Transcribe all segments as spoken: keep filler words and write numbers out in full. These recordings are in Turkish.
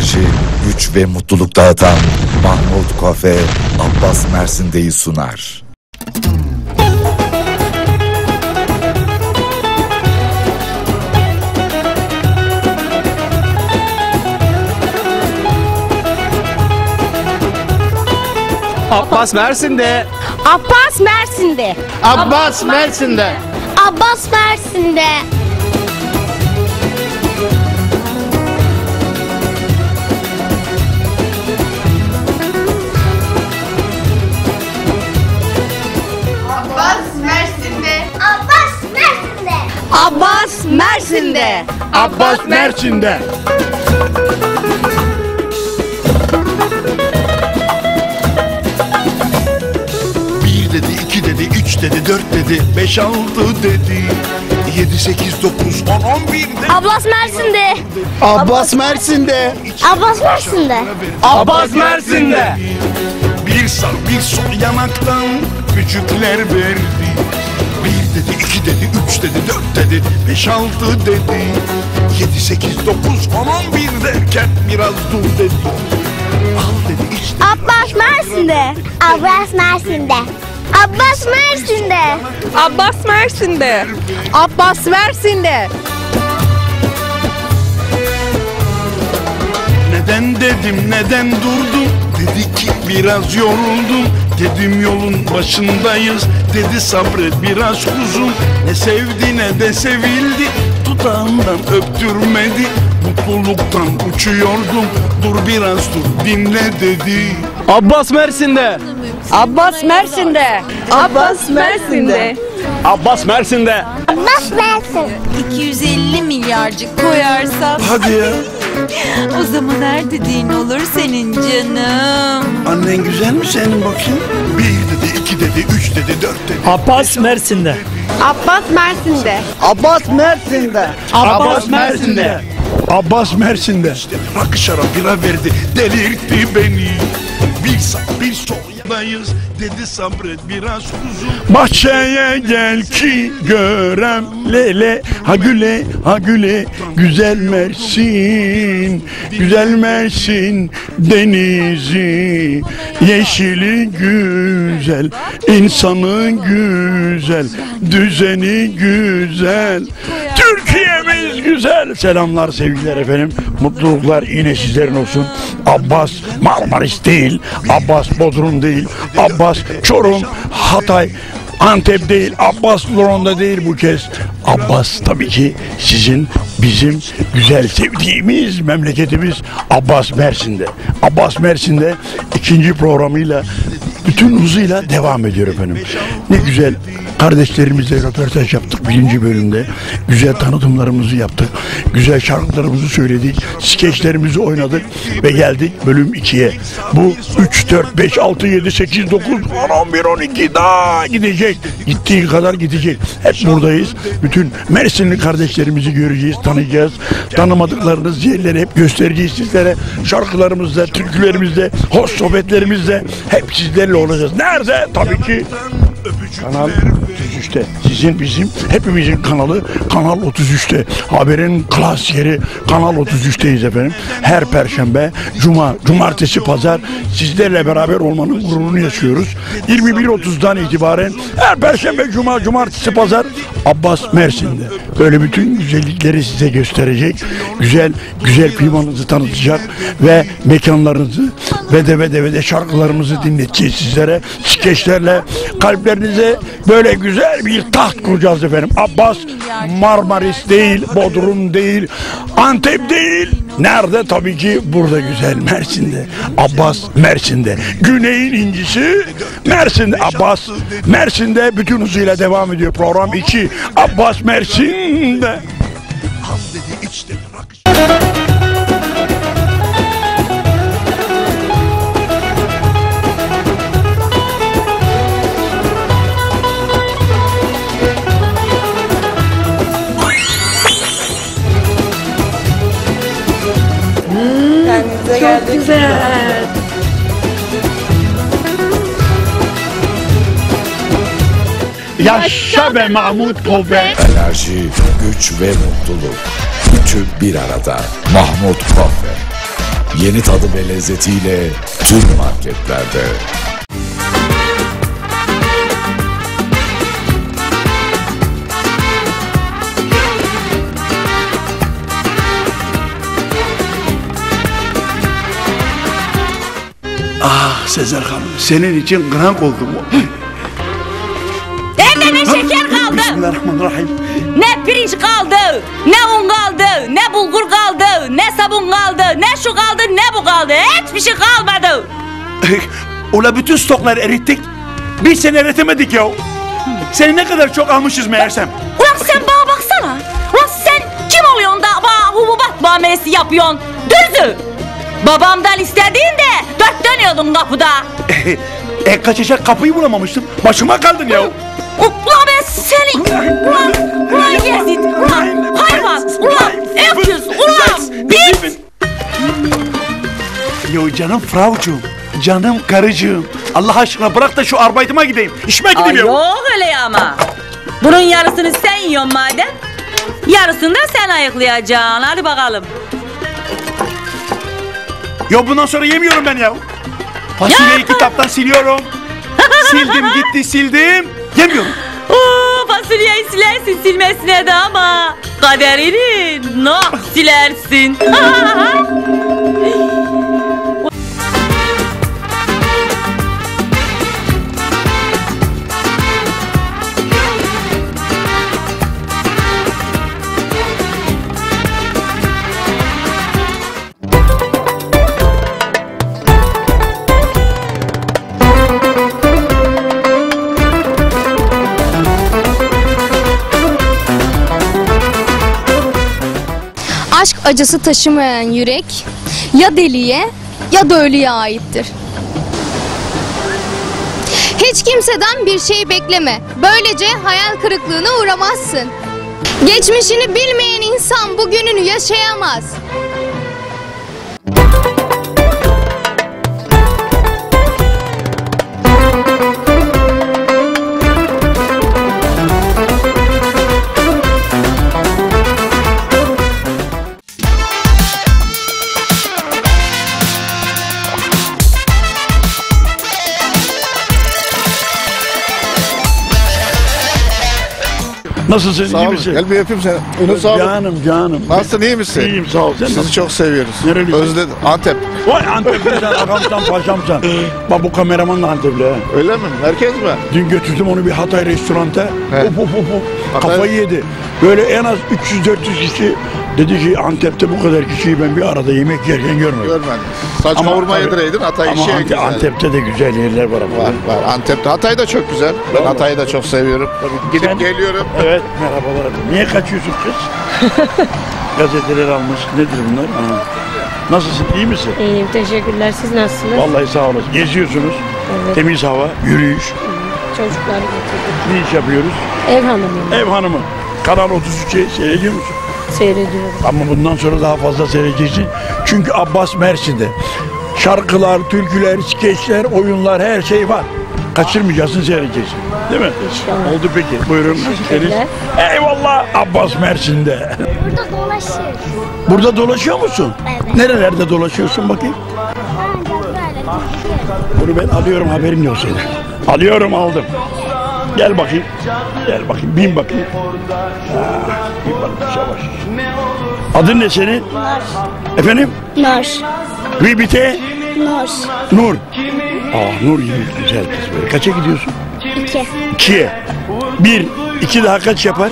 Enerji, güç ve mutluluk dağıtan Mahmut Kafe, Abbas Mersin'deyi sunar. Abbas Mersin'de. Abbas Mersin'de. Abbas Mersin'de. Abbas Mersin'de. Abbas Mersin'de. Abbas Mersin'de. Abbas Mersin'de. Abbas Mersin'de. Bir dedi, iki dedi, üç dedi, dört dedi, beş altı dedi, yedi sekiz dokuz on on bir dedi. Abbas Mersin'de. Abbas Mersin'de. Abbas Mersin'de. Abbas Mersin'de. Bir sağ bir sol yanaktan küçükler verdi. Bir dedi, iki dedi, üç dedi, dört dedi, beş altı dedi, yedi sekiz dokuz on on bir derken biraz dur dedi. Al dedi işte. Abbas Mersin'de. Abbas Mersin'de. Abbas Mersin'de. Abbas Mersin'de. Abbas Mersin'de. Neden dedim, neden durdum? Dedi ki biraz yoruldum. Dedim yolun başındayız. Dedi sabret biraz kuzum. Ne sevdi ne de sevildi. Dudağından öptürmedi. Mutluluktan uçuyordum. Dur biraz dur dinle dedi. Abbas Mersin'de. Abbas Mersin'de. Abbas Mersin'de. Abbas Mersin'de. Abbas Mersin. iki yüz elli milyarcık koyarsan Hadi ya. o zaman her dediğin olur senin canım. Annen güzel mi senin bakayım? Bir dedi, iki dedi, üç dedi, dört dedi. Abbas Mersin'de. Abbas Mersin'de. Abbas Mersin'de. Abbas Mersin'de. Abbas Mersin'de. Rakı şarap bira verdi, delirtti beni. Bir sağ bir sol yanayız, dedi sabret biraz kuzum. Bahçeye gel ki görem lele, ha güle ha güle, güzel Mersin, güzel Mersin denizi, yeşili güzel, insanı güzel, düzeni güzel, Türkiye'miz güzel. Selamlar, sevgiler efendim, mutluluklar yine sizlerin olsun. Abbas Marmaris değil, Abbas Bodrum değil, Abbas Çorum, Hatay, Antep değil, Abbas Loron'da değil bu kez. Abbas tabii ki sizin, bizim güzel sevdiğimiz memleketimiz Abbas Mersin'de. Abbas Mersin'de ikinci programıyla bütün hızıyla devam ediyor efendim. Ne güzel kardeşlerimizle röportaj yaptık birinci bölümde. Güzel tanıtımlarımızı yaptık. Güzel şarkılarımızı söyledik. Skeçlerimizi oynadık ve geldik bölüm ikiye. Bu üç, dört, beş, altı, yedi, sekiz, dokuz, on, on bir, on iki daha gidecek. Gittiği kadar gidecek. Hep buradayız. Bütün Mersinli kardeşlerimizi göreceğiz, tanıyacağız. Tanımadıklarınız yerleri hep göstereceğiz sizlere. Şarkılarımızda, türkülerimizde, hoş sohbetlerimizde hep sizlerle olacağız. Nerede? Tabii ki Kanal otuz üçte. Sizin, bizim, hepimizin kanalı Kanal otuz üçte. Haberin klas yeri Kanal otuz üçteyiz efendim. Her perşembe, cuma, cumartesi, pazar sizlerle beraber olmanın gururunu yaşıyoruz. yirmi bir otuzdan itibaren her perşembe, cuma, cumartesi, pazar Abbas Mersin'de. Böyle bütün güzellikleri size gösterecek. Güzel, güzel klimanızı tanıtacak ve mekanlarınızı ve de ve de ve de şarkılarımızı dinleteceğiz sizlere. Skeçlerle kalplerinize böyle güzel bir taht kuracağız efendim. Abbas Marmaris değil, Bodrum değil, Antep değil. Nerede? Tabii ki burada güzel Mersin'de. Abbas Mersin'de. Güneyin incisi Mersin'de. Abbas Mersin'de bütün hızıyla devam ediyor program iki. Abbas Mersin'de. Al dedi, iç dedi, rak. Çok güzel. Yaşa be Mahmut Kafe. Enerji, güç ve mutluluk. Üçü bir arada. Mahmut Kafe. Yeni tadı ve lezzetiyle tüm marketlerde. Ah Sezer Hanım, senin için krank oldum. Evde ne şeker kaldı, Bismillahirrahmanirrahim. ne pirinç kaldı, ne un kaldı, ne bulgur kaldı, ne sabun kaldı, ne şu kaldı, ne bu kaldı. Hiçbir şey kalmadı. Ula bütün stokları erittik. Bir sene eritemedik ya. Seni ne kadar çok almışız meğersem. Ulan sen bana baksana. Ulan sen kim oluyorsun da bana hububat muamelesi yapıyorsun? Dürzü. Babamdan istediğinde dört dönüyordun kapıda. E kaçacak kapıyı bulamamıştım. Başıma kaldın ya. Ulan ben seni... Ulan, ulan Yazid, ulan hayvan, ulan öküz, ulan bit. Yo canım Fraucuğum, canım karıcığım. Allah aşkına bırak da şu arbeitıma gideyim. İşime Ay gideyim ya. yok öyle ya ama. Bunun yarısını sen yiyorsun madem. Yarısını da sen ayıklayacaksın. Hadi bakalım. Yo bundan sonra yemiyorum ben ya. Fasulyeyi kitaptan siliyorum. Sildim gitti sildim. Yemiyorum. Oo, fasulyeyi silersin silmesine de ama kaderini nah silersin. Aşk acısı taşımayan yürek ya deliye ya da ölüye aittir. Hiç kimseden bir şey bekleme. Böylece hayal kırıklığına uğramazsın. Geçmişini bilmeyen insan bugününü yaşayamaz. Nasılsın? Sağ iyi olun. misin? Gel bir öpeyim seni. Önün sağ olun. Canım canım. Nasılsın, iyi misin? İyiyim sağ ol. Sen Sizi nasılsın? çok seviyoruz. Nerelisin? Özledim. Antep. Vay Antep'li sen agamsan paşamsan. Bak bu kameraman da Antepli ha. Öyle mi? Merkez mi? Dün götürdüm onu bir Hatay restoranta. Evet. Hop hop hop hop. Hatay- Kafayı yedi. Böyle en az üç yüz dört yüz kişi dedi ki Antep'te bu kadar kişiyi ben bir arada yemek yerken görmedim. Görmedim. Saç Ama kavurma tabii- yedireydin. Hatay Ama işi en Ante- güzel. Antep'te de güzel yerler var ama. Var var. Antep'te. Hatay da çok güzel. Ben Vallahi. Hatay'ı da çok seviyorum. Gidip Sen- geliyorum. Evet merhabalar. Niye kaçıyorsun kız? Gazeteler almış. Nedir bunlar? Ha. Nasılsın? İyi misin? İyiyim, teşekkürler. Siz nasılsınız? Vallahi sağ olasın. Geziyorsunuz. Evet. Temiz hava, yürüyüş. Çocukları getirdik. Ne iş yapıyoruz? Ev hanımıyım. Ev hanımı. Kanal otuz üçü seyrediyor musun? Seyrediyorum. Ama bundan sonra daha fazla seyredeceksin. Çünkü Abbas Mersin'de. Şarkılar, türküler, skeçler, oyunlar her şey var. Kaçırmayacaksın, seyredeceksin. Değil mi? İnşallah. Oldu peki. Buyurun. Teşekkürler. Eyvallah. Abbas Mersin'de. Burada dolaşıyoruz. Burada dolaşıyor musun? Evet. Nerelerde dolaşıyorsun bakayım? Ancak böyle gidiyoruz. Bunu ben alıyorum, haberin yok senin. Alıyorum, aldım. Gel bakayım. Gel bakayım, bin bakayım. Ha, bin bakayım, yavaş. Adın ne senin? Nur. Efendim? Nur. Ribite? Nur. Nur. Aa, Nur gibi güzel kız böyle. Kaça gidiyorsun? İki. İkiye. Bir, iki daha kaç yapar?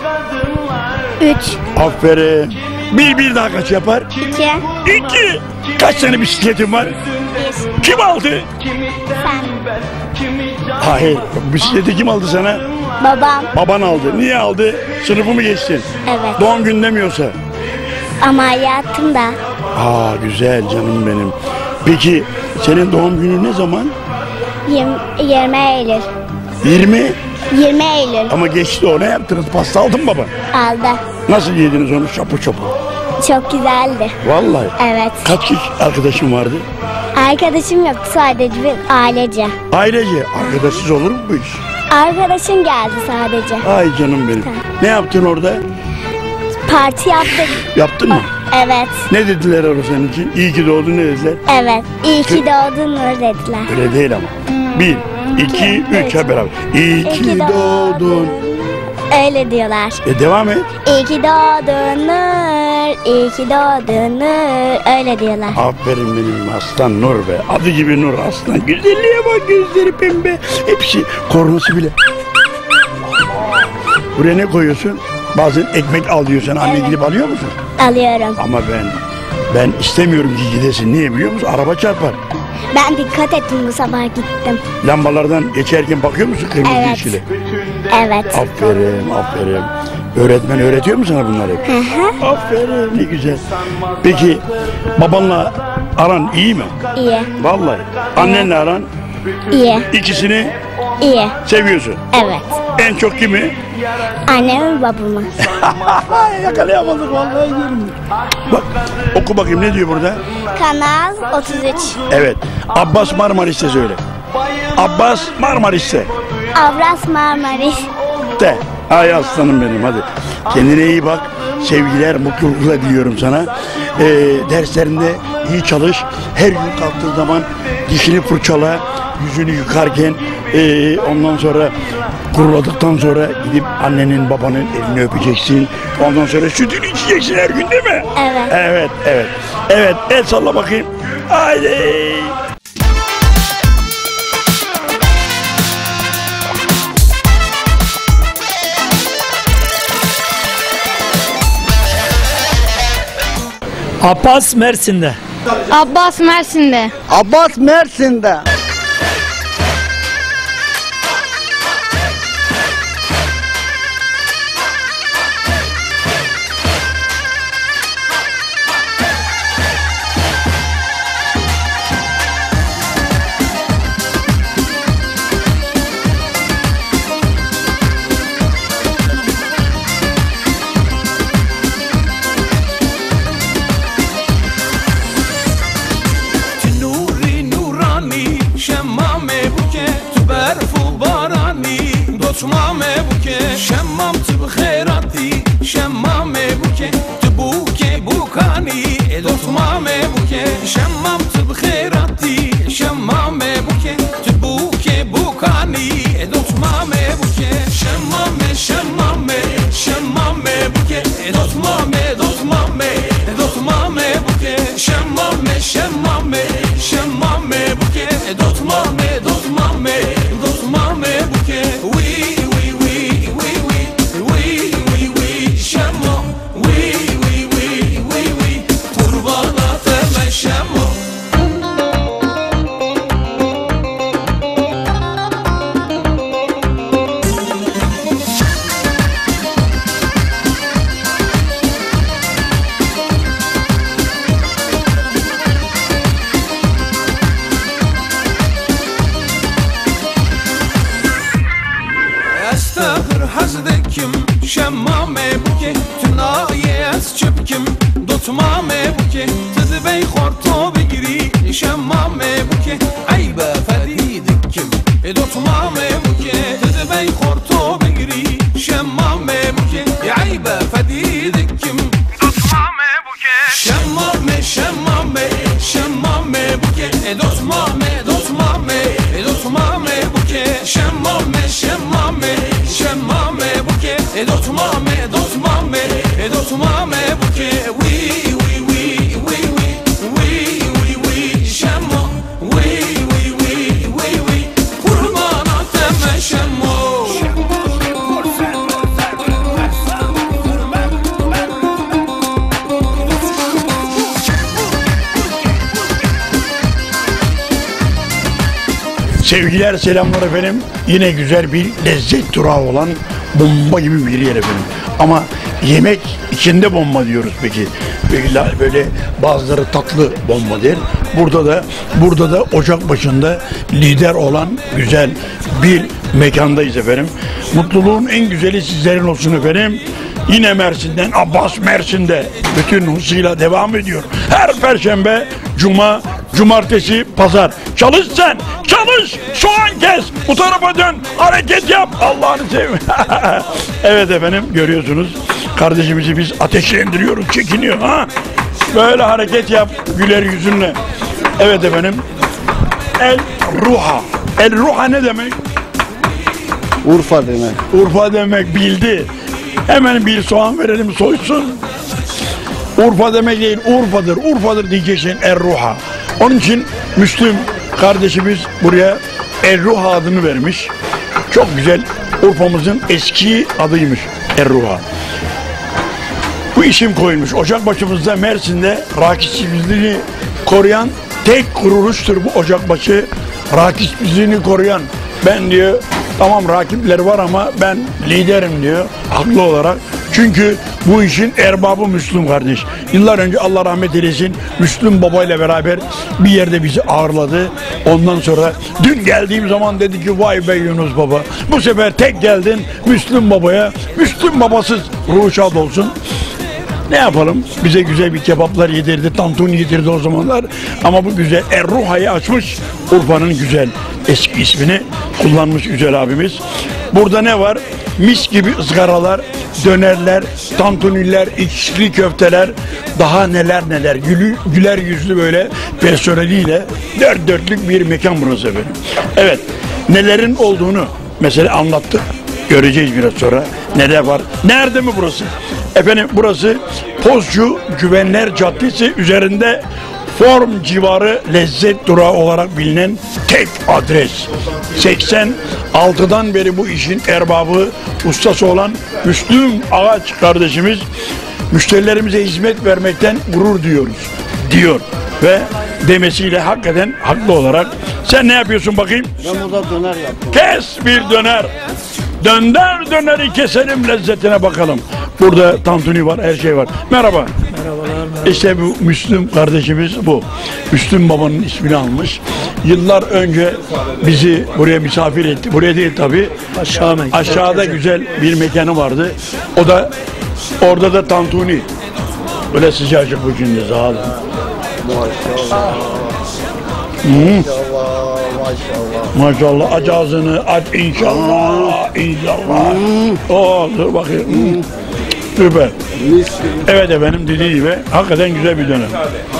Üç. Aferin. Bir, bir daha kaç yapar? İki. İki. Kaç tane bisikletin var? Bir. Kim aldı? Sen. Hayır. Bisikleti kim aldı sana? Babam. Baban aldı. Niye aldı? Sınıfı mı geçtin? Evet. Doğum günün demiyorsa. Ama hayatım da. Aa güzel canım benim. Peki senin doğum günün ne zaman? yirmi Eylül. yirmi. yirmi Eylül. Ama geçti o. Ne yaptınız? Pasta aldın mı baba? Aldı. Nasıl yediniz onu? Çapı çapı. Çok güzeldi. Vallahi. Evet. Kaç kişi arkadaşın vardı? Arkadaşım yoktu, sadece bir ailece. Ailece. Arkadaşsız olur mu bu iş? Arkadaşım geldi sadece. Ay canım benim. Ne yaptın orada? Parti yaptık. Yaptın mı? Evet. Ne dediler orası senin için? İyi ki doğdun ne dediler? Evet. İyi ki doğdun Nur dediler. Öyle değil ama. Bir, iki, üç hep beraber. İyi ki doğdun. Öyle diyorlar. E devam et. İyi ki doğdun Nur. İyi ki doğdun Nur. Öyle diyorlar. Aferin benim aslan Nur be. Adı gibi Nur aslan. Güzelliğe bak, gözleri pembe. Hepsi kornası bile. Buraya ne koyuyorsun? Bazen ekmek al diyorsun. Anne Evet. gidip alıyor musun? Alıyorum. Ama ben ben istemiyorum ki gidesin. Niye biliyor musun? Araba çarpar. Ben dikkat ettim bu sabah gittim. Lambalardan geçerken bakıyor musun kırmızı Evet. yeşile? Evet. Aferin, aferin. Öğretmen öğretiyor mu sana bunları? Hı hı. Aferin, ne güzel. Peki babanla aran iyi mi? İyi. Vallahi. Annenle aran? İyi. İkisini İyi. seviyorsun. Evet. En çok kimi? Annemi babamı. Yakalayamadık vallahi diyorum. Bak oku bakayım ne diyor burada? Kanal otuz üç. Evet. Abbas Marmaris'te söyle. Abbas Marmaris'te. Avras Marmaris. De. Ay aslanım benim hadi. Kendine iyi bak. Sevgiler, mutluluklar diliyorum sana. Ee, derslerinde iyi çalış. Her gün kalktığın zaman dişini fırçala. Yüzünü yıkarken ee, ondan sonra kuruladıktan sonra gidip annenin babanın elini öpeceksin. Ondan sonra sütünü içeceksin her gün değil mi? Evet. Evet, evet. Evet, el salla bakayım. Haydi. Abbas Mersin'de. Abbas Mersin'de. Abbas Mersin'de. شمامه بوکه شمام تو بخیراتی شمامه بوکه تو بوکه بوکانی دوتمامه بوکه شمام تو بخیراتی شمامه بوکه تو بوکه بوکانی دوتمامه بوکه شمامه شمامه شمامه بوکه دوتمامه دوتمامه دوتمامه بوکه شمامه شمامه شمامه بوکه دوتمامه دوتمامه دوتمامه بوکه شمامه بوکه تنایه از چپکم دوتمامه بوکه تدبی خورتو بگیری شمامه بوکه عیبه فریدکم دوتمامه بوکه تدبی خورتو بگیری شمامه بوکه عیبه فریدکم دوتمامه بوکه شمامه شمامه شمامه بوکه دوتمامه دوتمامه دوتمامه بوکه شمامه شمامه شمامه بوکه دوتمامه دوتمامه دوتمامه بوکه وی وی وی وی وی وی وی شما وی وی وی وی وی قربانات شما Sevgiler, selamlar efendim. Yine güzel bir lezzet durağı olan bomba gibi bir yer efendim. Ama yemek içinde bomba diyoruz peki. Böyle, böyle bazıları tatlı bomba der. Burada da burada da ocak başında lider olan güzel bir mekandayız efendim. Mutluluğun en güzeli sizlerin olsun efendim. Yine Mersin'den, Abbas Mersin'de bütün hızıyla devam ediyor. Her perşembe, cuma, cumartesi, pazar. Çalış sen, çalış, soğan kes, bu tarafa dön, hareket yap, Allah'ını seveyim. Evet efendim, görüyorsunuz, kardeşimizi biz ateşlendiriyoruz, çekiniyor ha. Böyle hareket yap güler yüzünle. Evet efendim. El ruha. El ruha ne demek? Urfa demek. Urfa demek, bildi. Hemen bir soğan verelim soysun. Urfa demek değil, Urfa'dır. Urfa'dır diyeceksin Er-Ruha. Onun için Müslüm kardeşimiz buraya Er-Ruha adını vermiş. Çok güzel. Urfa'mızın eski adıymış Er-Ruha. Bu isim koyulmuş. Ocakbaşımızda Mersin'de rakipsizliğini koruyan tek kuruluştur bu Ocakbaşı. Rakipsizliğini koruyan. Ben diyor, tamam rakipler var ama ben liderim diyor. Haklı olarak. Çünkü bu işin erbabı Müslüm kardeş. Yıllar önce Allah rahmet eylesin Müslüm Baba ile beraber bir yerde bizi ağırladı. Ondan sonra dün geldiğim zaman dedi ki vay be Yunus Baba. Bu sefer tek geldin Müslüm Baba'ya. Müslüm Babasız ruhu şad olsun. Ne yapalım? Bize güzel bir kebaplar yedirdi, tantuni yedirdi o zamanlar. Ama bu güzel Er-Ruha'yı açmış. Urfa'nın güzel eski ismini kullanmış güzel abimiz. Burada ne var? Mis gibi ızgaralar, dönerler, tantuniler, içli köfteler, daha neler neler. Gülü, güler yüzlü böyle personeliyle dört dörtlük bir mekan burası efendim. Evet, nelerin olduğunu mesela anlattık. Göreceğiz biraz sonra. Neler var? Nerede mi burası? Efendim burası Pozcu Güvenler Caddesi üzerinde Form civarı lezzet durağı olarak bilinen tek adres. seksen altıdan beri bu işin erbabı, ustası olan Müslüm Ağaç kardeşimiz müşterilerimize hizmet vermekten gurur duyuyoruz diyor ve demesiyle hakikaten haklı olarak. Sen ne yapıyorsun bakayım? Ben burada döner yaptım. Kes bir döner. Dönder döneri keselim, lezzetine bakalım. Burada tantuni var, her şey var. Merhaba. Merhabalar. İşte bu Müslüm kardeşimiz bu. Müslüm Baba'nın ismini almış. Yıllar önce bizi buraya misafir etti. Buraya değil tabii. Aşağı mekan. Aşağıda güzel bir mekanı vardı. O da orada da tantuni. Böyle sıcacık bu şimdi sağ olun. Maşallah. Hmm. Maşallah. Maşallah. Maşallah aç ağzını aç inşallah inşallah. Oh, dur bakayım. Hmm. Süper. Evet efendim dediği gibi hakikaten güzel bir dönem.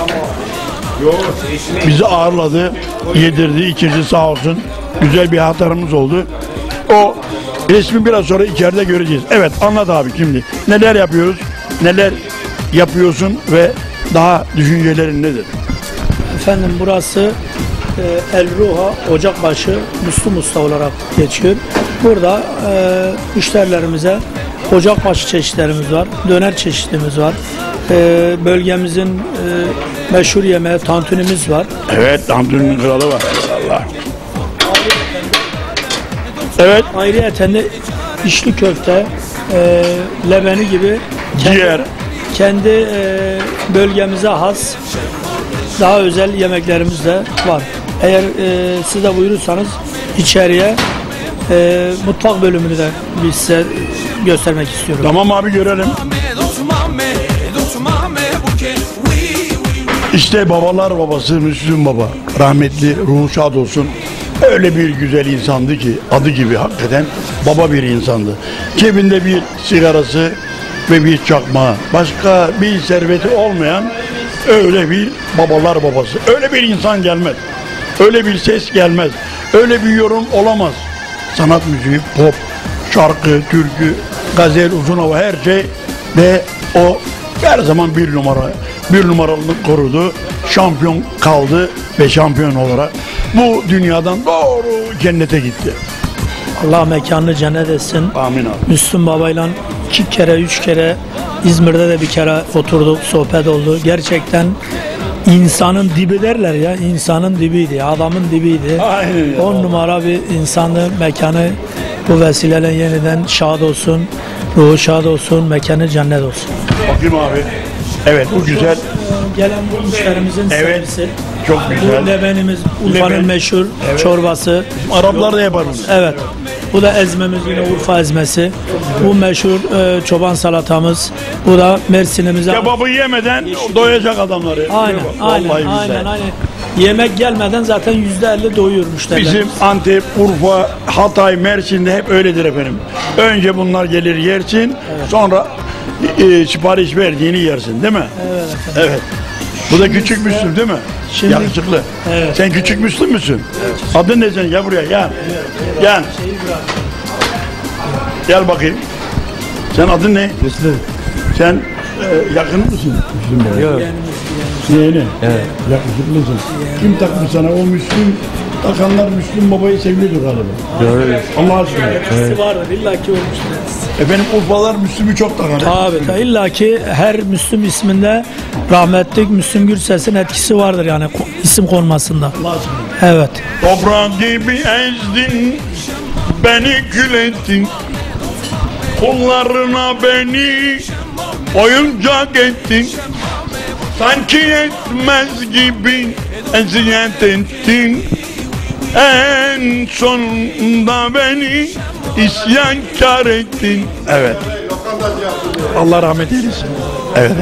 Bizi ağırladı, yedirdi, içirdi sağ olsun. Güzel bir hatıramız oldu. O resmi biraz sonra içeride göreceğiz. Evet anlat abi şimdi. Neler yapıyoruz? Neler yapıyorsun ve daha düşüncelerin nedir? Efendim burası e, El-Ruha Ocakbaşı Müslüm Usta olarak geçiyor. Burada e, müşterilerimize ocakbaşı çeşitlerimiz var, döner çeşitimiz var. E, bölgemizin e, meşhur yemeği tantunimiz var. Evet, tantuninin kralı var. Allah. Evet. Ayrıyeten de içli köfte, e, lebeni gibi kendi, ciğer. kendi e, bölgemize has daha özel yemeklerimiz de var. Eğer e, siz de buyurursanız içeriye e, mutfak bölümünü de biz size göstermek istiyorum. Tamam abi görelim. İşte babalar babası Müslüm Baba. Rahmetli ruhu şad olsun. Öyle bir güzel insandı ki adı gibi hakikaten baba bir insandı. Cebinde bir sigarası ve bir çakmağı. Başka bir serveti olmayan öyle bir babalar babası. Öyle bir insan gelmez. Öyle bir ses gelmez. Öyle bir yorum olamaz. Sanat müziği, pop, şarkı, türkü, gazel, uzun hava her şey ve o her zaman bir numara, bir numaralılık korudu. Şampiyon kaldı ve şampiyon olarak bu dünyadan doğru cennete gitti. Allah mekanını cennet etsin. Amin abi. Müslüm Baba'yla iki kere, üç kere İzmir'de de bir kere oturduk, sohbet oldu. Gerçekten insanın dibi derler ya, insanın dibiydi, adamın dibiydi. Aynen. On numara bir insandı, mekanı bu vesileyle yeniden şad olsun, ruhu şad olsun, mekanı cennet olsun. Bakayım abi. Evet bu güzel. Gelen bu müşterimizin Evet. servisi. Çok güzel. Bu lebenimiz, Urfa'nın Leben. meşhur Evet. çorbası. Araplar da yapar bunu. Evet. Bu da ezmemiz yine Urfa ezmesi. Bu meşhur e, çoban salatamız. Bu da Mersin'imize. Kebabı yemeden doyacak adamları. Aynen, aynen, Vallahi güzel. aynen, aynen. Yemek gelmeden zaten yüzde elli doyuyor müşteriler. Bizim Antep, Urfa, Hatay, Mersin'de hep öyledir efendim. Önce bunlar gelir yersin, sonra e, sipariş verdiğini yersin değil mi? Evet efendim. Evet. Bu da küçük Müslüm değil mi? Şimdi- Yakışıklı. Evet. Sen küçük Müslüm müsün? Adın ne senin? Gel buraya gel. Gel. Gel bakayım. Sen adın ne? Müslüm. Sen e, yakın mısın? Müslüm Bey. Yok. Yeğeni. Evet. Yakışıklısın. Kim takmış sana o Müslüm? Takanlar Müslüm Baba'yı seviyordur galiba. Doğru. Allah aşkına. Etkisi vardır. İlla ki olmuştur. Efendim Urfalar Müslüm'ü çok takar. Tabii tabii. İlla ki her Müslüm isminde rahmetli Müslüm Gürses'in etkisi vardır yani ko- isim konmasında. Allah aşkına. Evet. Toprak gibi ezdin, beni kül ettin. Kullarına beni oyuncak ettin. Sanki yetmez gibi eziyet ettin. En sonunda beni isyankar ettin. Evet. Allah rahmet eylesin. Evet.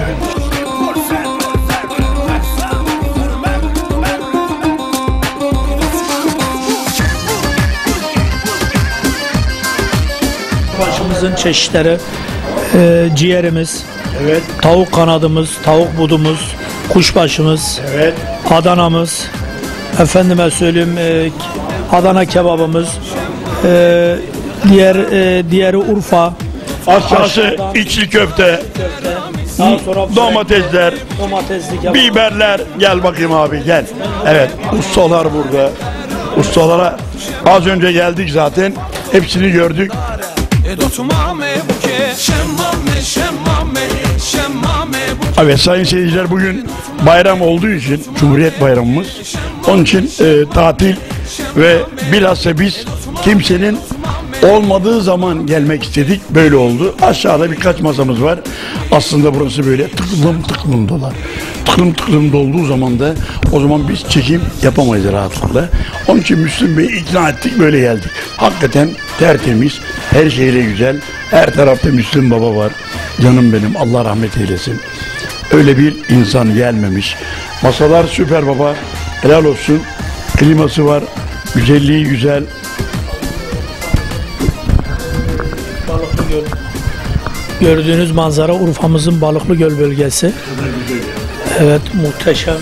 Başımızın çeşitleri, e, ciğerimiz, Evet. tavuk kanadımız, tavuk budumuz, kuşbaşımız, Evet. Adanamız, efendime söyleyeyim e, Adana kebabımız, e, diğer e, diğeri Urfa, Aşağısı Aşağıdan- içli köfte, daha sonra domatesler, domatesli kebap. biberler. Gel bakayım abi gel. Evet ustalar burada. Ustalara az önce geldik zaten. Hepsini gördük. Dotmame buke şemmame şemmame şemmame buke. Evet sayın seyirciler bugün bayram olduğu için Cumhuriyet Bayramımız. Onun için e, tatil ve bilhassa biz kimsenin olmadığı zaman gelmek istedik. Böyle oldu. Aşağıda birkaç masamız var. Aslında burası böyle tıklım tıklım dolar. Tıklım tıklım dolduğu zaman da o zaman biz çekim yapamayız rahatlıkla. Onun için Müslüm Bey'i ikna ettik böyle geldik. Hakikaten tertemiz, her şeyle güzel. Her tarafta Müslüm Baba var. Canım benim Allah rahmet eylesin. Öyle bir insan gelmemiş. Masalar süper baba. Helal olsun. Kliması var. Güzelliği güzel. Balıklı Göl. Gördüğünüz manzara Urfa'mızın Balıklı Göl bölgesi. Evet, muhteşem.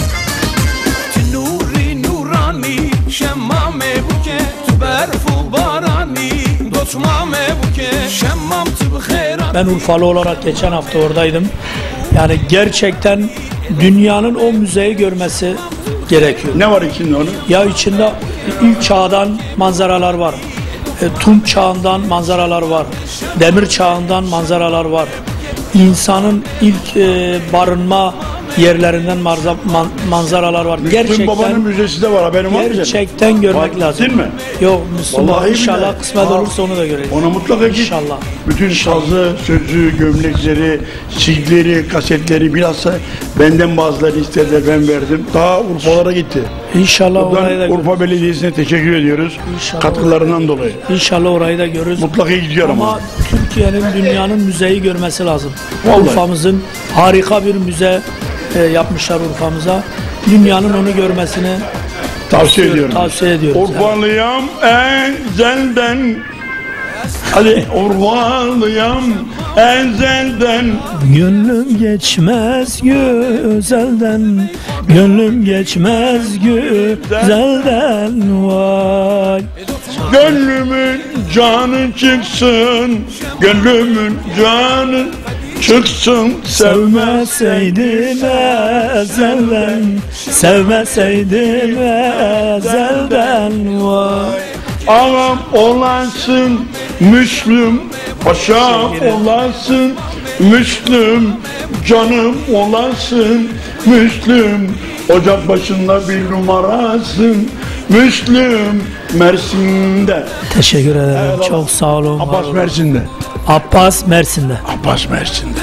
Nuri nurani şemmame buke berfu barani dotmame buke şemmam tıbı khairat. Ben Urfalı olarak geçen hafta oradaydım. Yani gerçekten dünyanın o müzeyi görmesi gerekiyor. Ne var içinde onun? Ya içinde ilk çağdan manzaralar var. E, Tunç çağından manzaralar var. Demir çağından manzaralar var. İnsanın ilk e, barınma yerlerinden marza, man, manzaralar var. Müslüm Baba'nın Gerçekten müzesi de var haberin var mı? gerçekten görmek Var, lazım. gittin mi? Yok Müslüm Baba Vallahi inşallah billahi. kısmet Aa, olursa onu da göreceğiz. Ona mutlaka git. İnşallah. Bütün sazı, sözü, gömlekleri, silgileri, kasetleri bilhassa benden bazıları istediler ben verdim. Daha Urfalara gitti. İnşallah orayı da Buradan görürüz. Urfa Belediyesi'ne teşekkür ediyoruz. İnşallah Katkılarından dolayı. İnşallah orayı da görürüz. Mutlaka gidiyorum Ama ama. Türkiye'nin, dünyanın müzeyi görmesi lazım. Vallahi. Urfa'mızın harika bir müze e, yapmışlar Urfa'mıza. Dünyanın onu görmesini Tavsiye ediyorum. tavsiye ediyoruz. Urfalıyam ezelden. Hadi Urfalıyam ezelden. Gönlüm geçmez güzelden, gönlüm geçmez güzelden vay. Gönlümün canı çıksın, gönlümün canı çıksın. Sevmeseydim ezelden, sevmeseydim ezelden vay. Ağam olasın Müslüm, paşam olasın Müslüm, canım olasın Müslüm, ocak başında bir numarasın Müslüm, Mersin'de. Teşekkür ederim. Eyvallah. Çok sağ olun. var Abbas olun. Mersin'de. Abbas Mersin'de. Abbas Mersin'de.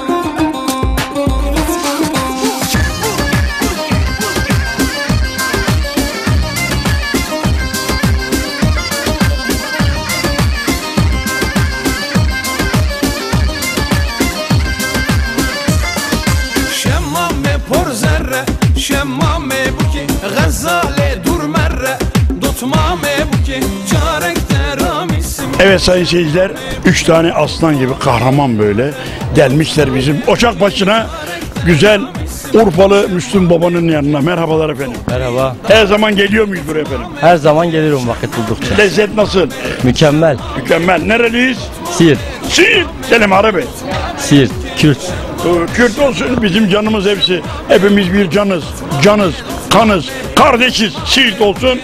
Şemmame por zerre şemmame buke gazale dur merre dotmame buke çarek teramisim. Evet sayın seyirciler, üç tane aslan gibi kahraman böyle gelmişler bizim ocak başına. güzel Urfalı Müslüm Baba'nın yanına. Merhabalar efendim. Merhaba. Her zaman geliyor muyuz buraya efendim? Her zaman gelirim vakit buldukça. Lezzet nasıl? Mükemmel. Mükemmel. Nereliyiz? Siirt. Siirt. Selam Arabi. Siirt. Kürt. Ee, Kürt olsun bizim canımız hepsi. Hepimiz bir canız. Canız. Kanız. Kardeşiz. Siirt olsun.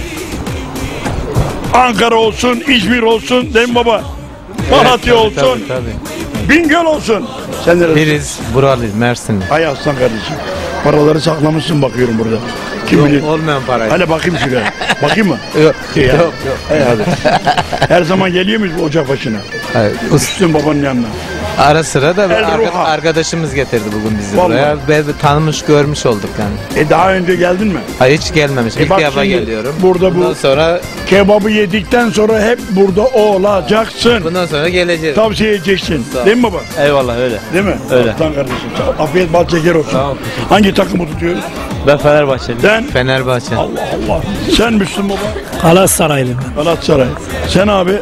Ankara olsun. İzmir olsun. Değil mi baba? Malatya Evet, olsun. tabii, tabii. Bingöl olsun. Sen neresi? Biriz. Buralıyız. Mersinli. Hay aslan kardeşim. Paraları saklamışsın bakıyorum burada. Kim Yok, bilir? olmayan parayı. Hadi bakayım şuraya. Bakayım mı? Yok. İyi, hadi. Yok yok. Hey, hadi. Her zaman geliyor muyuz bu ocak başına? Hayır, us- Müslüm babanın yanına. Ara sıra da bir El arka- Ruha. arkadaşımız getirdi bugün bizi Vallahi. buraya. Ve bir tanımış görmüş olduk yani. E daha önce geldin mi? Hayır hiç gelmemiş. E İlk bak defa şimdi geliyorum. burada bu- Bundan sonra Kebabı yedikten sonra hep burada olacaksın. bundan sonra geleceğiz. Tavsiye edeceksin. Sağ ol. Değil mi baba? Eyvallah öyle. Değil mi? Öyle. Aslan kardeşim. Sağ ol. Afiyet bal şeker olsun. Sağ ol. Hangi takımı tutuyoruz? Ben Fenerbahçeliyim. Sen? Fenerbahçe. Allah Allah. Sen Müslüm baba? Galatasaraylıyım. Galatasaray. Sen abi?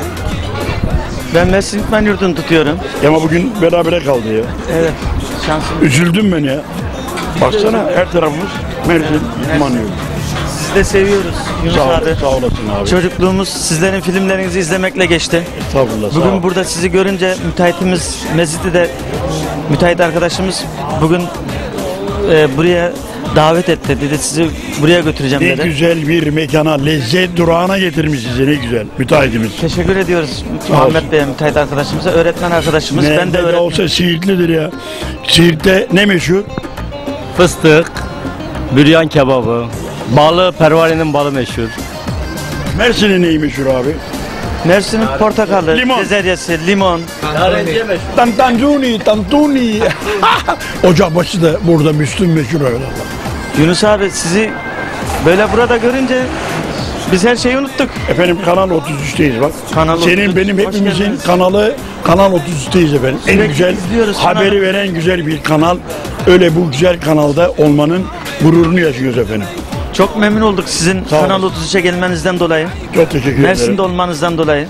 Ben Mersin İtman Yurdu'nu tutuyorum. Ya ama bugün berabere kaldı ya. Evet. Şansım. Üzüldüm ben ya. Baksana her tarafımız Mersin İtman Yurdu. Sizi de seviyoruz Yunus Sağ, ol, abi. sağ olasın abi. Çocukluğumuz sizlerin filmlerinizi izlemekle geçti. Estağfurullah. sağ ol. Bugün burada sizi görünce müteahhitimiz Mezit'i de müteahhit arkadaşımız bugün e, buraya davet etti. Dedi sizi buraya götüreceğim Ne dedi. güzel bir mekana, lezzet durağına getirmiş sizi, ne güzel. Müteahhitimiz. Teşekkür ediyoruz Sağ Muhammed olsun. Bey'e, müteahhit arkadaşımıza, öğretmen arkadaşımız. Nerede ben de de öğretmen. olsa Siirtlidir ya. Siirt'te ne meşhur? Fıstık, büryan kebabı, balı, pervanenin balı meşhur. Mersin'in neyi meşhur abi? Mersin'in portakalı, Limon. bezeryesi, limon. Tan tantuni, tantuni. Ocakbaşı da burada Müslüm meşhur öyle. Yunus abi sizi böyle burada görünce biz her şeyi unuttuk. Efendim Kanal otuz üçteyiz bak. Kanal Senin otuz üç, benim hoş hepimizin geldiniz. kanalı Kanal otuz üçteyiz efendim. En Sürekli güzel izliyoruz haberi kanalı. veren güzel bir kanal. Öyle bu güzel kanalda olmanın gururunu yaşıyoruz efendim. Çok memnun olduk sizin Sağ olun. Kanal otuz üçe gelmenizden dolayı. Çok teşekkür Mersin'de ederim. olmanızdan dolayı.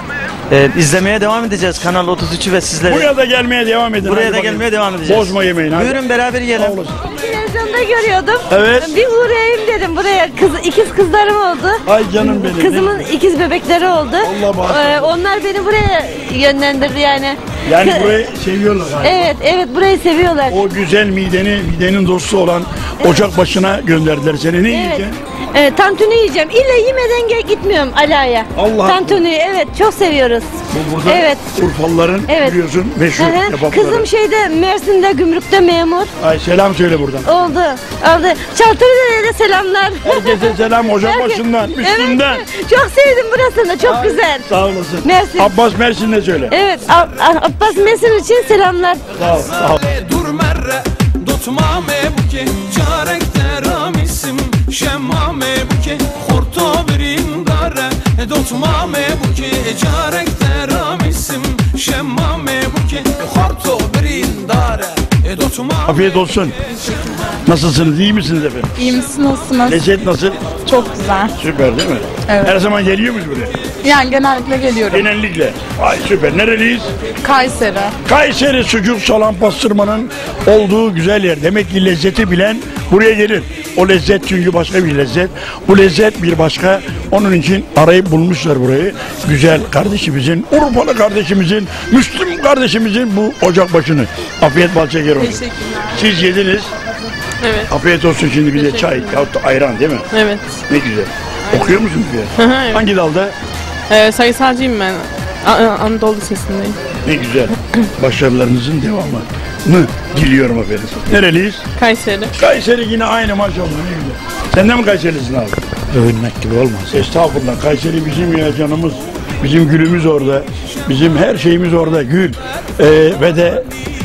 Ee, izlemeye devam edeceğiz Kanal otuz üçü ve sizleri. Buraya da gelmeye devam edin. Buraya Hadi da bakayım. gelmeye devam edeceğiz. Bozma yemeğini. hadi. Buyurun beraber Sağ yiyelim. olasın. Televizyonda görüyordum. Evet. Bir uğrayayım dedim buraya. Kız, ikiz kızlarım oldu. Ay canım benim. Kızımın ikiz bebekleri oldu. Allah bağışlasın. Ee, onlar beni buraya yönlendirdi yani. Yani Kı- burayı seviyorlar galiba. Evet, evet burayı seviyorlar. O güzel mideni, midenin dostu olan ocak başına gönderdiler seni. Ne Evet. yiyeceksin? Ee, tantuni yiyeceğim. İlla yemeden ge- gitmiyorum Ala'ya. Allah Tantuni evet çok seviyoruz. Bu burada Evet. Urfalıların Evet. biliyorsun meşhur Hı hı. kebapları. Kızım şeyde Mersin'de gümrükte memur Ay selam söyle buradan. oldu. Oldu. Çaltıbı'da da selamlar. Herkese selam ocak Herkes- başından, Müslüm'den. Evet. Çok sevdim burasını. Çok güzel. Sağ olasın. Mersin. Abbas Mersin'de söyle. Evet. A- A- Abbas Mersin için selamlar. Sağ ol. Sağ ol. dur merre Dotmame buke Carek teramisim Şemmame buke Horto birindare Dotmame buke Carek teramisim Şemmame buke Horto birindare Dotmame Afiyet olsun. Nasılsınız? İyi misiniz efendim? İyi misin? Nasılsınız? Lezzet nasıl? Çok güzel. Süper değil mi? Evet. Her zaman geliyor muyuz buraya? Yani genellikle geliyorum. Genellikle. Ay süper. Nereliyiz? Kayseri. Kayseri sucuk salam pastırmanın olduğu güzel yer. Demek ki lezzeti bilen buraya gelir. O lezzet çünkü başka bir lezzet. Bu lezzet bir başka. Onun için arayıp bulmuşlar burayı. Güzel kardeşimizin, Urfalı kardeşimizin, Müslüm kardeşimizin bu ocak başını. Afiyet bal şeker olsun. Teşekkürler. Siz yediniz. Evet. Afiyet olsun şimdi bir de çay yahut da ayran değil mi? Evet. Ne güzel. Okuyor musunuz bir yer? evet. Hangi dalda? Ee, sayısalcıyım ben. Anadolu Lisesi'ndeyim. Ne güzel. Başarılarınızın devamını diliyorum efendim. Nereliyiz? Kayseri. Kayseri yine aynı maşallah ne güzel. Sen de mi Kayseri'lisin abi? Övünmek gibi olmaz. Estağfurullah. Kayseri bizim ya canımız. Bizim gülümüz orada. Bizim her şeyimiz orada. Gül. Ee, ve de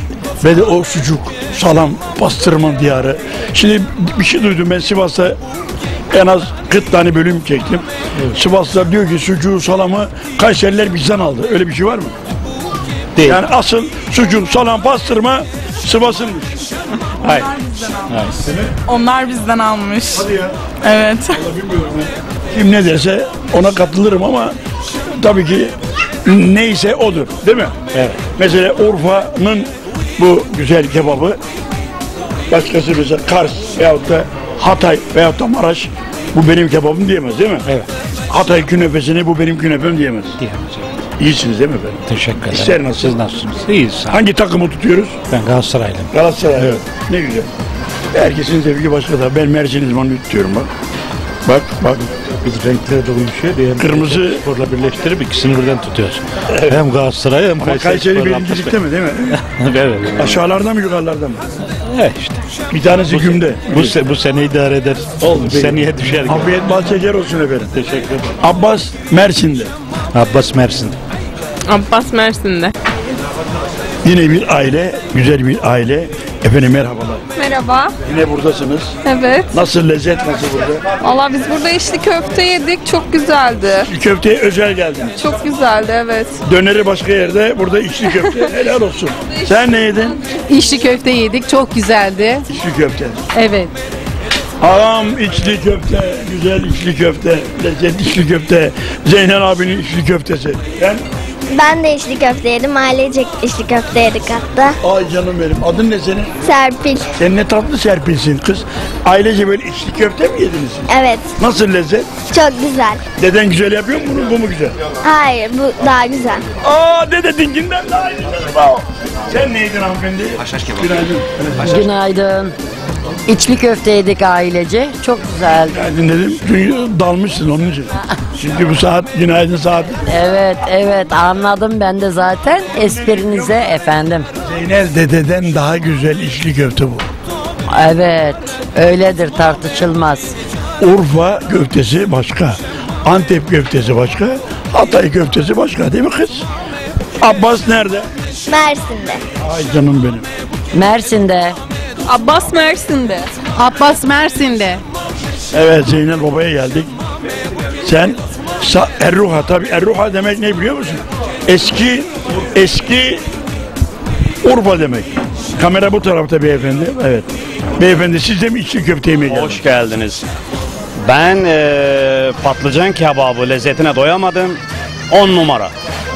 ve de o sucuk, salam, pastırma diyarı. Şimdi bir şey duydum ben Sivas'ta en az kırk tane bölüm çektim. Evet. Sivaslılar diyor ki sucuğu, salamı Kayseriler bizden aldı. Öyle bir şey var mı? Değil. Yani asıl sucuk, salam, pastırma Sivas'ınmış. Hayır. Onlar bizden almış. Hadi ya. Evet. Vallahi bilmiyorum ya. Kim ne derse ona katılırım ama tabii ki neyse odur. Değil mi? Evet. Mesela Urfa'nın bu güzel kebabı başkası mesela Kars veyahut da Hatay veyahut da Maraş bu benim kebabım diyemez değil mi? Evet. Hatay künefesini bu benim künefem diyemez. Diyemez. İyisiniz değil mi efendim? Teşekkür ederim. İşler nasıl? Siz nasılsınız? İyiyiz. Hangi takımı tutuyoruz? Ben Galatasaraylıyım. Galatasaray. Evet. Ne güzel. Herkesin zevki başka da. Ben Mersin İzman'ı tutuyorum bak. Bak bak. Biz renkleri de uyuşuyor diye. Kırmızı. Sporla birleştirip ikisini birden tutuyoruz. Evet. Hem Galatasaray hem Kayseri. Kayseri birincilikte mi değil mi? Evet. Aşağılarda mı yukarılarda mı? Evet işte. Bir tanesi bu, gümde. Bu, se, bu sene idare eder. Oldu. Seneye düşer. Afiyet bal şeker olsun efendim. Teşekkür ederim. Abbas Mersin'de. Abbas Mersin'de. Abbas Mersin'de. Yine bir aile, güzel bir aile. Efendim merhabalar. Merhaba. Yine buradasınız. Evet. Nasıl lezzet nasıl burada? Valla biz burada içli köfte yedik. Çok güzeldi. İçli köfteye özel geldiniz. Çok güzeldi, evet. Döneri başka yerde, burada içli köfte. Helal olsun. Sen ne yedin? İçli köfte yedik. Çok güzeldi. İçli köfte. Evet. Haram içli köfte, güzel içli köfte, lezzet içli köfte. Zeynel abinin içli köftesi. Ben? Ben de içli köfte yedim. Ailecek içli köfte yedik hatta. Ay canım benim. Adın ne senin? Serpil. Sen ne tatlı Serpil'sin kız. Ailece böyle içli köfte mi yediniz? Evet. Nasıl lezzet? Çok güzel. Deden güzel yapıyor mu bunu? Bu mu güzel? Hayır, bu daha güzel. Aa dede dinkinden daha iyi. Sen ne yedin hanımefendi? Haşhaş kebap. Günaydın. Günaydın. İçli köfte yedik ailece. Çok güzeldi. Günaydın dedim. Çünkü dalmışsın onun için. Çünkü bu saat günaydın saati. Evet, evet anladım ben de zaten esprinize efendim. Zeynel dededen daha güzel içli köfte bu. Evet, öyledir tartışılmaz. Urfa köftesi başka. Antep köftesi başka. Hatay köftesi başka değil mi kız? Abbas nerede? Mersin'de. Ay canım benim. Mersin'de. Abbas Mersin'de. Abbas Mersin'de. Evet Zeynel babaya geldik. Sen Sa Erruha tabii Erruha demek ne biliyor musun? Eski eski Urfa demek. Kamera bu tarafta beyefendi. Evet. Beyefendi siz de mi içli köfte yemeye geldiniz? Hoş geldiniz. Ben ee, patlıcan kebabı lezzetine doyamadım. on numara.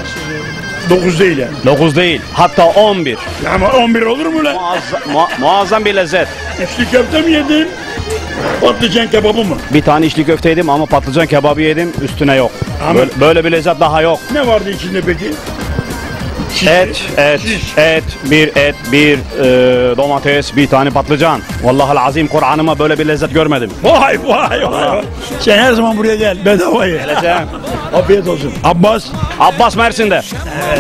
dokuz değil yani. dokuz değil. Hatta on bir. Ama on bir olur mu lan? Muazzam, mu muazzam bir lezzet. İçli köfte mi yedin? Patlıcan kebabı mı? Bir tane içli köfte yedim ama patlıcan kebabı yedim üstüne yok. Böyle, böyle bir lezzet daha yok. Ne vardı içinde peki? Şiş, et, et, şiş. et, bir et, bir e, domates, bir tane patlıcan. Vallahi azim Kur'an'ıma böyle bir lezzet görmedim. Vay vay vay. Sen her zaman buraya gel bedava ye. Geleceğim. Afiyet olsun. Abbas. Abbas Mersin'de. Evet.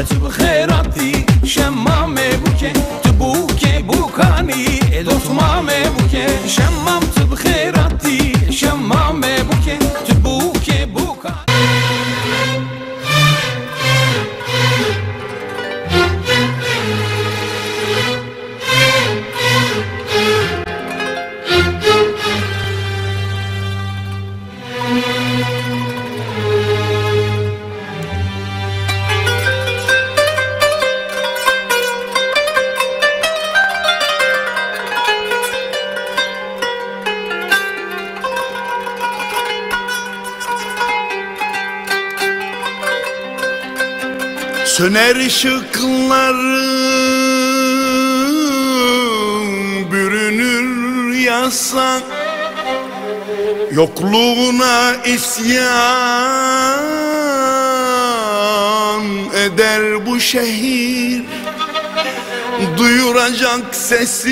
Söner ışıkların bürünür yasak, yokluğuna isyan eder bu şehir. Duyuracak sesi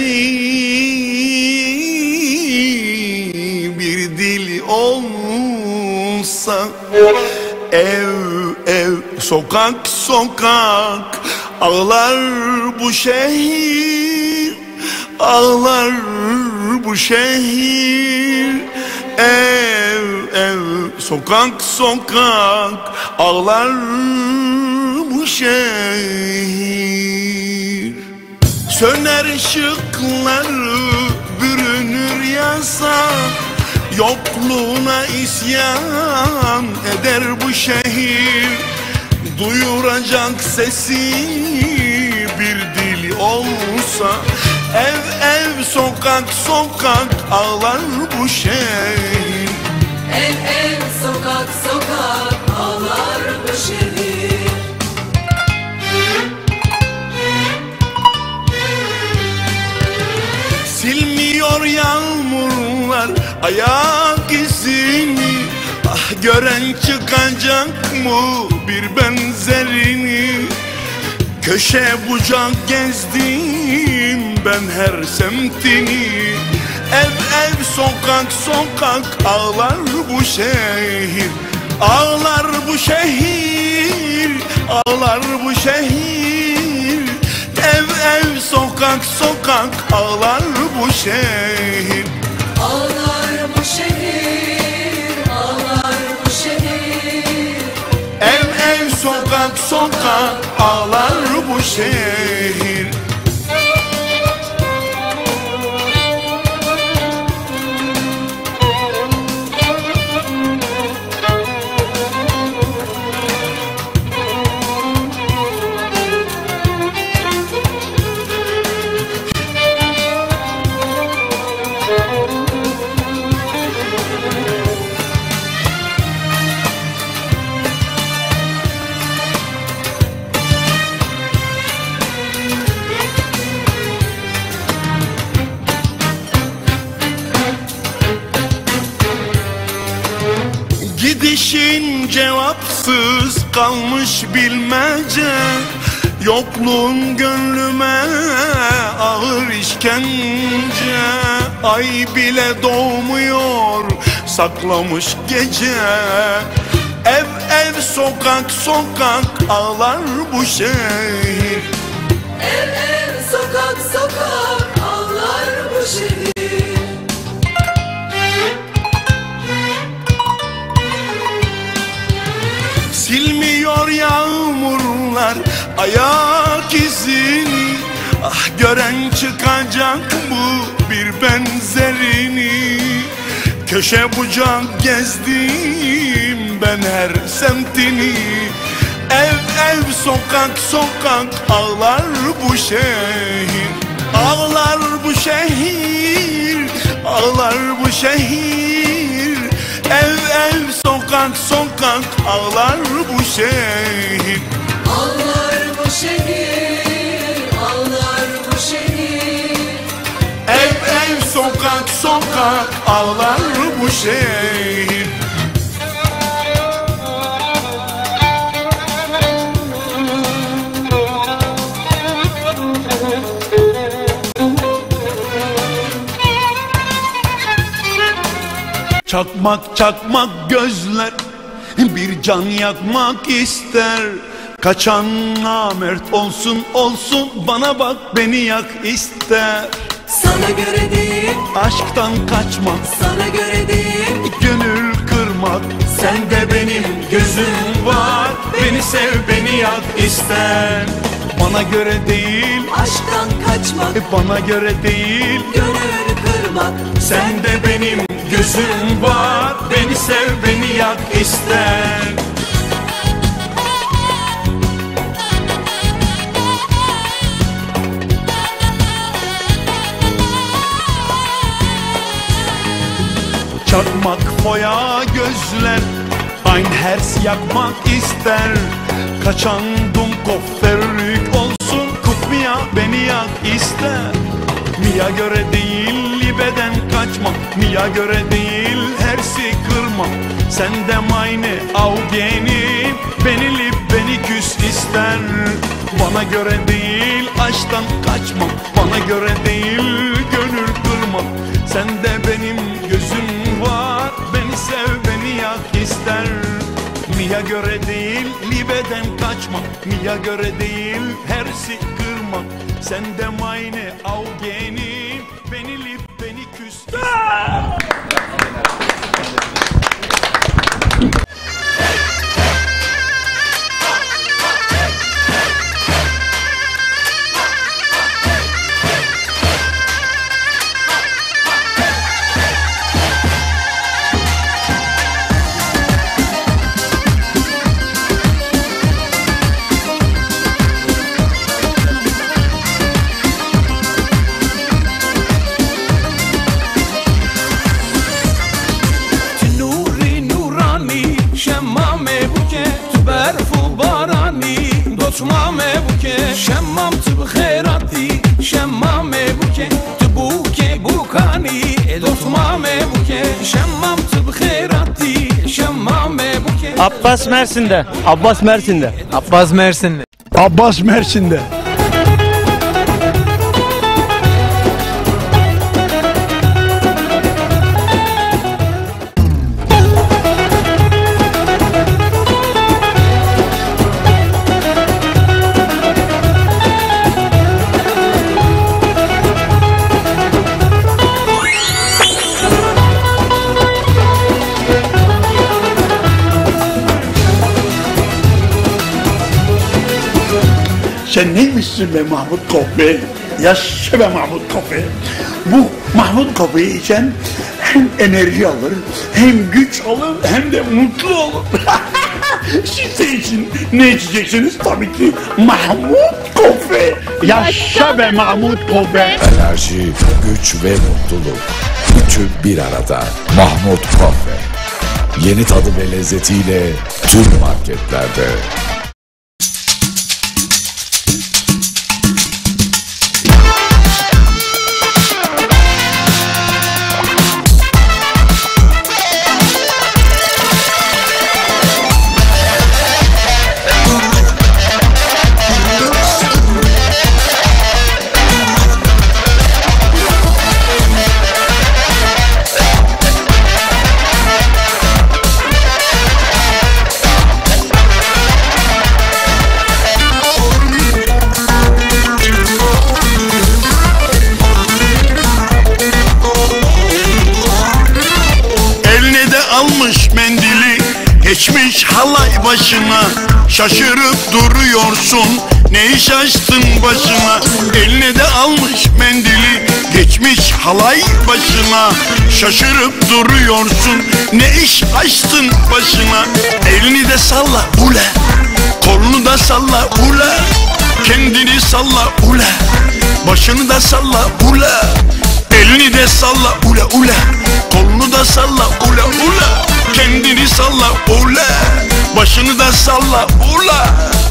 bir dil olsa, ev ev sokak sokak ağlar bu şehir, ağlar bu şehir. Ev ev sokak sokak ağlar bu şehir. Söner ışıkları bürünür yasak, yokluğuna isyan eder bu şehir. Duyuracak sesi bir dil olsa, ev ev sokak sokak ağlar bu şehir. Ev ev sokak sokak ağlar bu şehir. ayak izini. Ah gören çıkacak mı bir benzerini? Köşe bucak gezdim ben her semtini. Ev ev sokak sokak ağlar bu şehir. Ağlar bu şehir, ağlar bu şehir. Ev ev sokak sokak ağlar bu şehir. Ağlar bu şehir, ağlar bu şehir. Ev ev sokak sokak ağlar bu şehir. Gidişin cevapsız kalmış bilmece. Yokluğun gönlüme ağır işkence. Ay bile doğmuyor saklamış gece. Ev ev sokak sokak ağlar bu şehir. Ev ev sokak sokak ağlar bu şehir. Silmiyor yağmurlar ayak izini. Ah gören çıkacak mı bir benzerini? Köşe bucak gezdim ben her semtini. Ev ev sokak sokak ağlar bu şehir. Ağlar bu şehir, ağlar bu şehir. Ev ev sokak sokak ağlar bu şehir. Ağlar bu şehir, ağlar bu şehir. Ev ev sokak sokak ağlar bu şehir. Çakmak çakmak gözler bir can yakmak ister. Kaçan namert olsun olsun bana bak beni yak ister. Sana göre değil, aşktan kaçmak sana göre değil. Gönül kırmak sende benim gözüm var. Beni sev beni yak ister. Bana göre değil, aşktan kaçmak bana göre değil. Gönül kırmak sende benim gözüm var. Beni sev beni yak ister. Çakmak foya gözler aynı hers yakmak ister. Kaçan dumkov ferrik olsun kutmaya beni yak ister. Mia göre değil libeden kaçmak, Mia göre değil hersi kırmak. Sendem aynı avgeni beni lip beni küs ister. Bana göre değil aşktan kaçmak, bana göre değil gönül kırmak. Sende benim gözüm var, beni sev beni yak ister. Mia göre değil libeden kaçmak, Mia göre değil hersi kırmak. Sendem aynı avgeni beni lip beni küs ister. شمامه بوکه شمام تو بخیراتی شمامه بوکه تو بوکه بوکانی دو تمامه بوکه شمام تو خیراتی شمام بوکه Abbas Mersin'de. Abbas Mersin'de. Abbas Mersin'de. Abbas Mersin'de. Sen neymişsin be Mahmut Kofi? Yaşa be Mahmut Kofi. Bu Mahmut Kofi'yi içen hem enerji alır, hem güç alır, hem de mutlu olur. Siz de için ne içeceksiniz? Tabii ki Mahmut Kofi. Yaşa be Mahmut Kofi. Enerji, güç ve mutluluk. Üçü bir arada. Mahmut Kofi. Yeni tadı ve lezzetiyle tüm marketlerde. Almış mendili, geçmiş halay başına. Şaşırıp duruyorsun, ne iş açtın başına? Eline de almış mendili, geçmiş halay başına. Şaşırıp duruyorsun, ne iş açtın başına? Elini de salla ule, kolunu da salla ule, kendini salla ule, başını da salla ule. Elini de salla ule ule, kolunu da salla ule ule, kendini salla ule, başını da salla ule.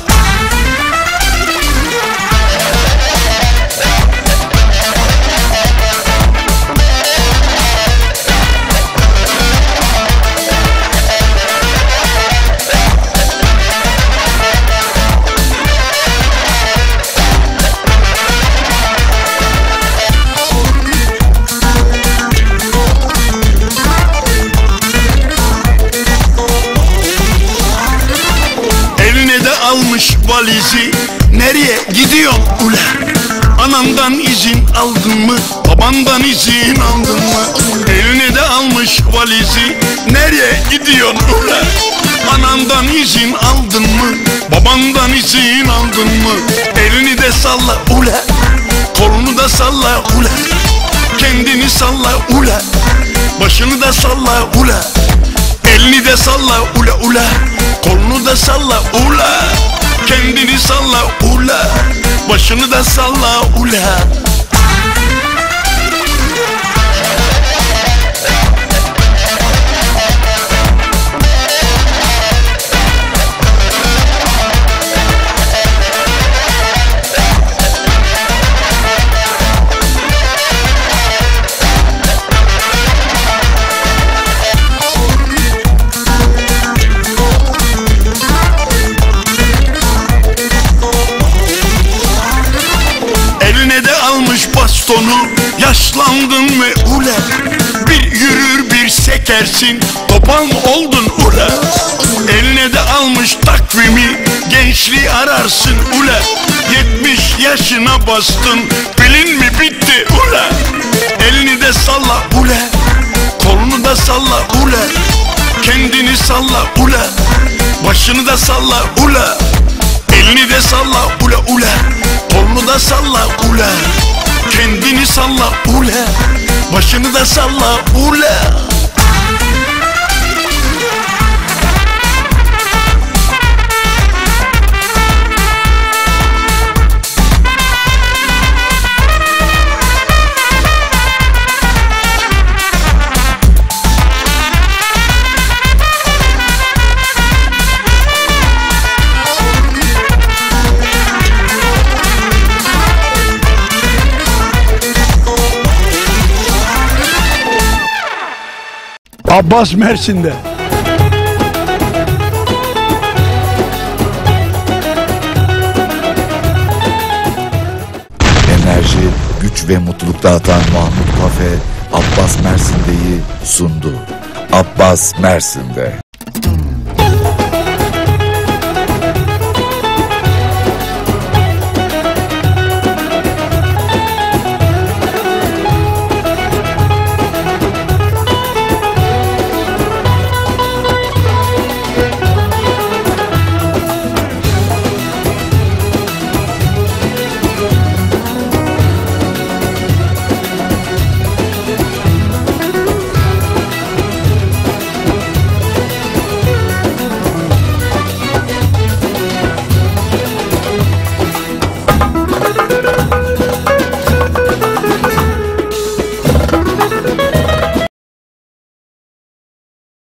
Almış valizi, nereye gidiyorsun ule? Anandan izin aldın mı? Babandan izin aldın mı? Eline de almış valizi, nereye gidiyorsun ule? Anandan izin aldın mı? Babandan izin aldın mı? Elini de salla ule, kolunu da salla ule, kendini salla ule, başını da salla ule. Elini de salla ule ule, kolunu da salla ule, kendini salla ule, başını da salla ule. Bastonu, yaşlandın mı ule? Bir yürür bir sekersin, topan oldun ule. Eline de almış takvimi, gençliği ararsın ule. Yetmiş yaşına bastın, pilin mi bitti ule? Elini de salla ule, kolunu da salla ule, kendini salla ule, başını da salla ule. Elini de salla ule ule, kolunu da salla ule, kendini salla ule, başını da salla ule. Abbas Mersin'de. Enerji, güç ve mutluluk dağıtan Mahmut Kafe, Abbas Mersin'deyi sundu. Abbas Mersin'de.